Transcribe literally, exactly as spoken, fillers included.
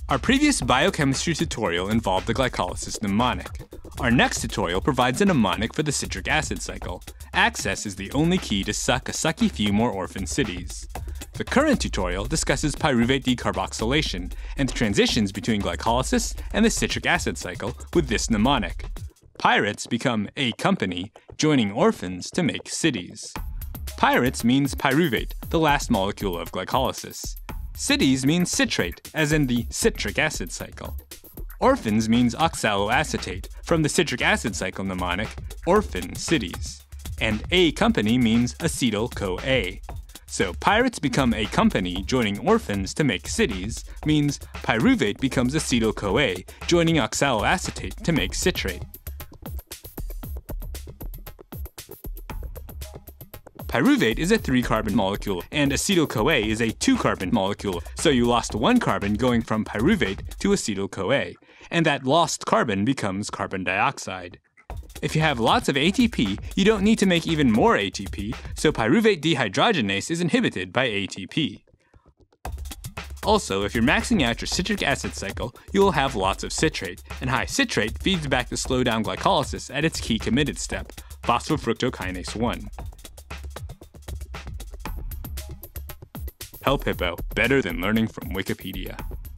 Our previous biochemistry tutorial involved the glycolysis mnemonic. Our next tutorial provides a mnemonic for the citric acid cycle. Access is the only key to suck a sucky few more orphan cities. The current tutorial discusses pyruvate decarboxylation and the transitions between glycolysis and the citric acid cycle with this mnemonic. Pirates become a company, joining orphans to make cities. Pirates means pyruvate, the last molecule of glycolysis. Cities means citrate, as in the citric acid cycle. Orphans means oxaloacetate, from the citric acid cycle mnemonic, orphan cities. And a company means acetyl-CoA. So pirates become a company joining orphans to make cities means pyruvate becomes acetyl-CoA, joining oxaloacetate to make citrate. Pyruvate is a three-carbon molecule, and acetyl-CoA is a two-carbon molecule, so you lost one carbon going from pyruvate to acetyl-CoA, and that lost carbon becomes carbon dioxide. If you have lots of A T P, you don't need to make even more A T P, so pyruvate dehydrogenase is inhibited by A T P. Also, if you're maxing out your citric acid cycle, you will have lots of citrate, and high citrate feeds back to slow down glycolysis at its key committed step, phosphofructokinase one. HelpHippo, better than learning from Wikipedia.